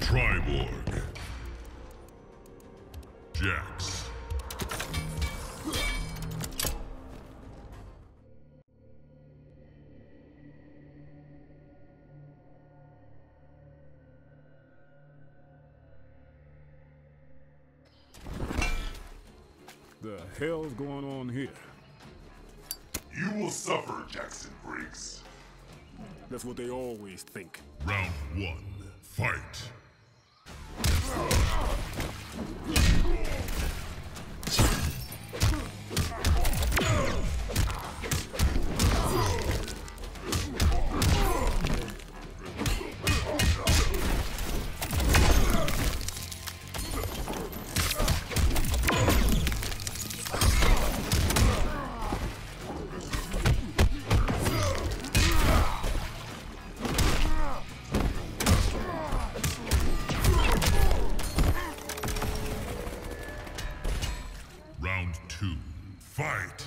Triborg. Jax. The hell's going on here? You will suffer, Jackson Briggs. That's what they always think. Round 1. Fight. Round 2. Fight!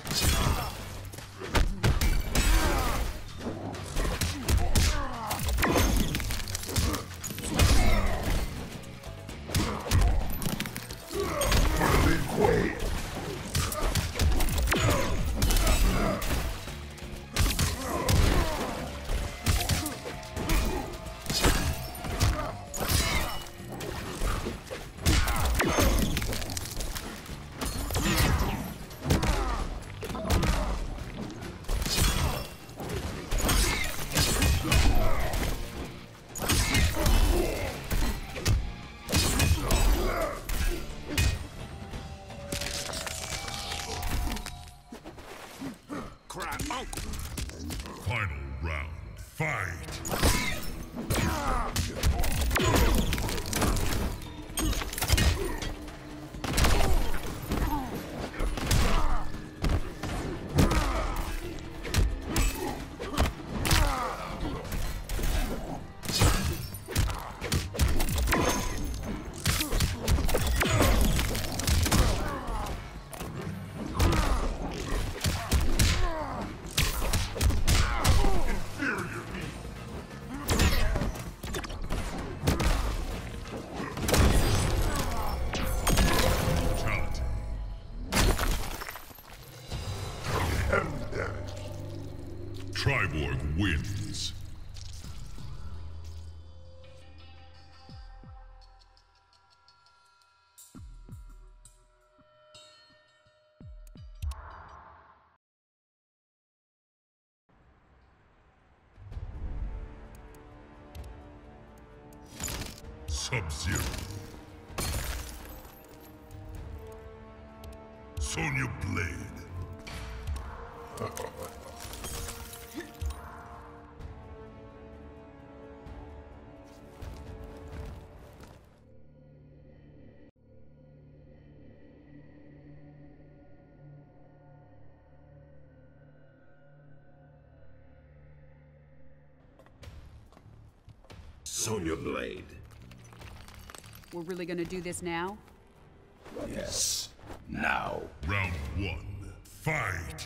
Final round. Fight! Triborg wins. Sub-Zero. Sonya Blade. Sonya Blade. We're really gonna do this now? Yes. Now. Round 1. Fight!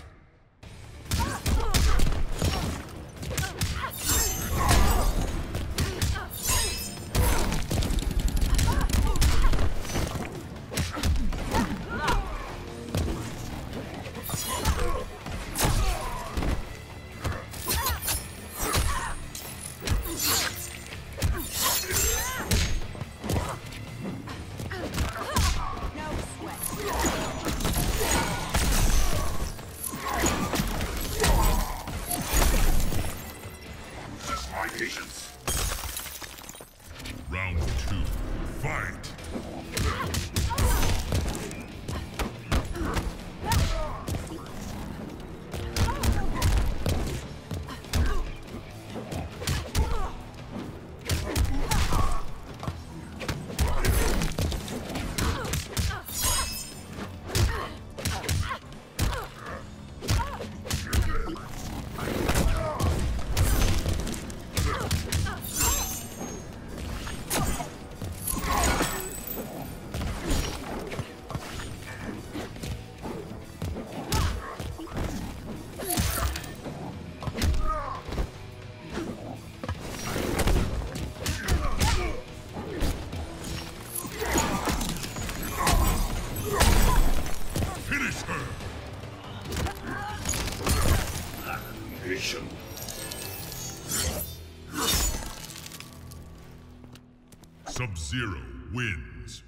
Round 2. Fight! Sub-Zero wins.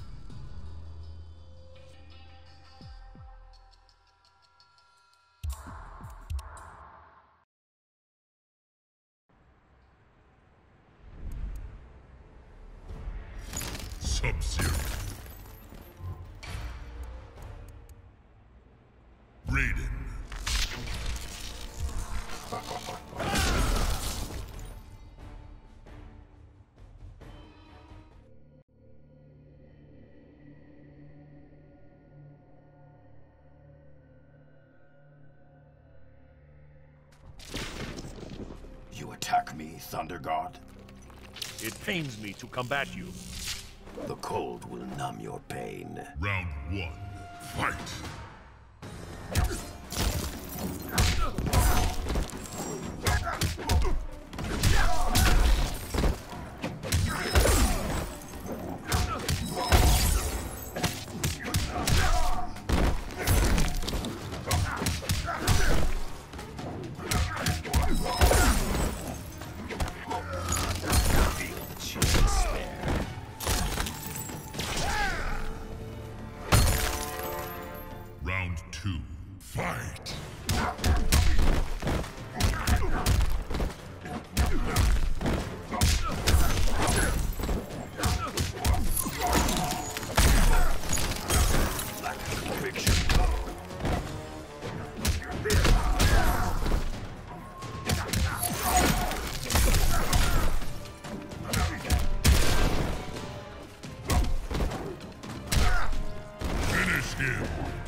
Sub-Zero. Raiden. You attack me, Thunder God? It pains me to combat you. The cold will numb your pain. Round 1. Fight! Round 2. Fight! Finish him!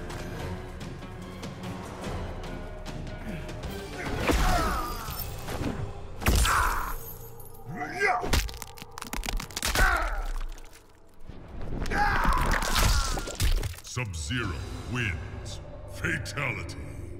Sub-Zero wins. Fatality.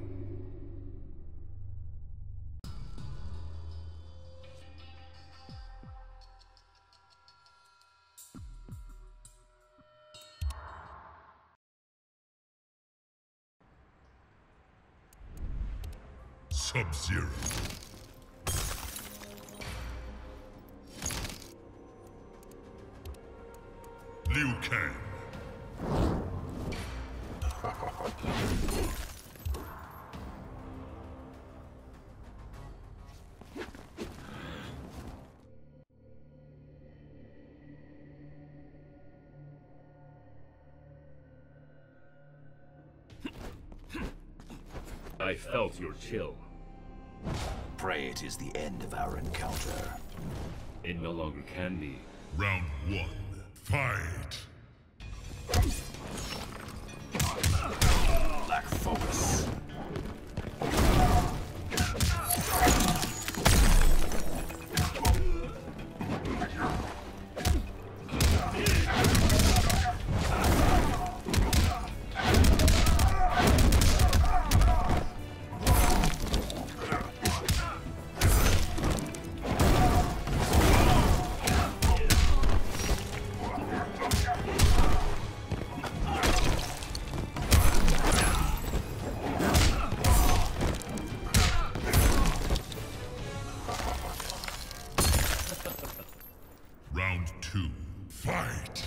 Sub-Zero. Liu Kang. I felt your chill. Pray it is the end of our encounter. It no longer can be. Round 1. Fight! Lack focus. Round 2. Fight!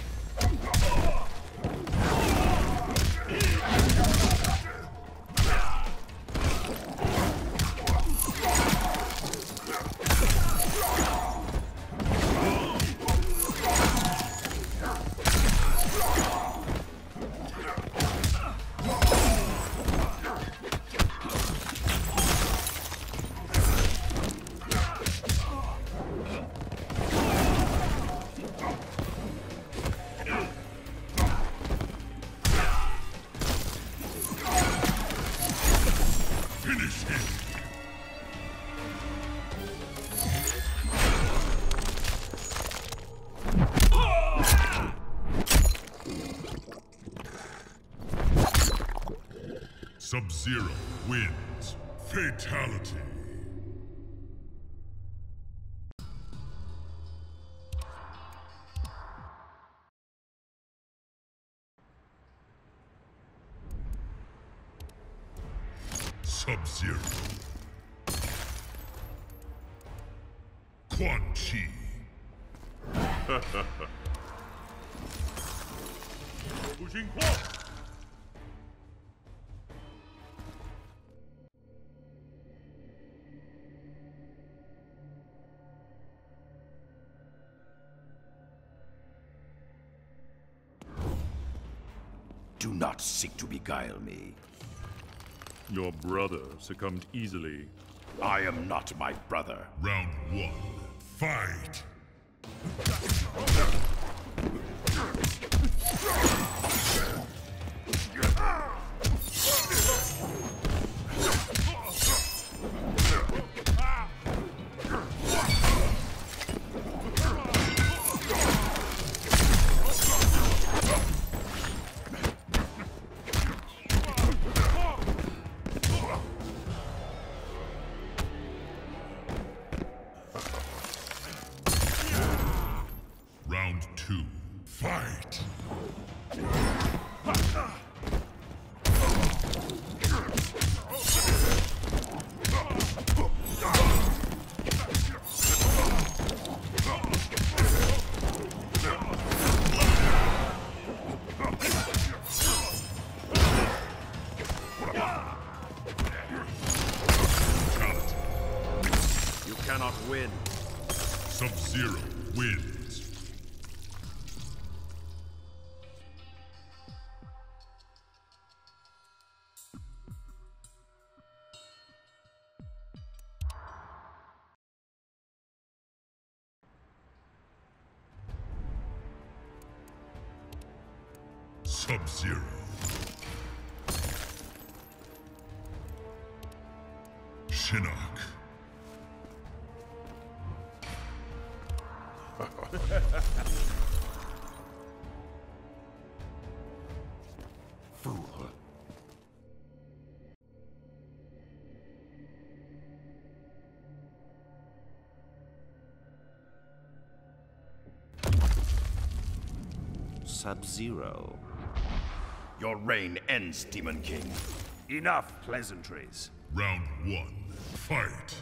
Finish him! Sub-Zero wins. Fatality. Sub-Zero. Quan Chi. Do not seek to beguile me. Your brother succumbed easily. I am not my brother. Round 1. Fight! Round 2. Fight! You cannot win. Sub-Zero wins. Sub-Zero. Shinnok. Fool. Sub-Zero. Your reign ends, Demon King. Enough pleasantries. Round 1. Fight!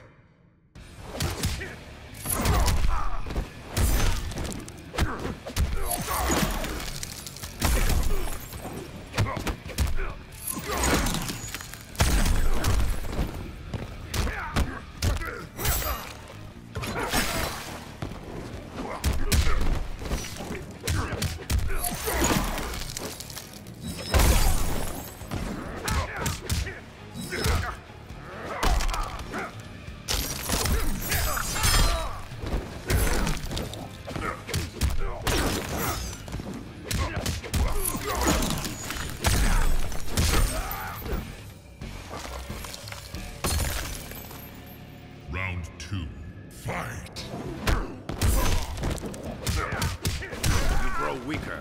Round 2. Fight! You grow weaker.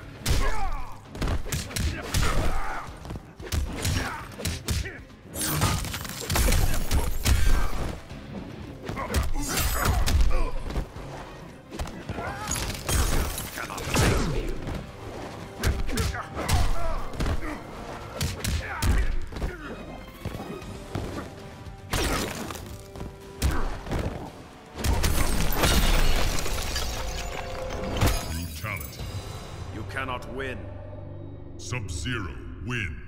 Cannot face me. Brutality. You cannot win. Sub-Zero wins.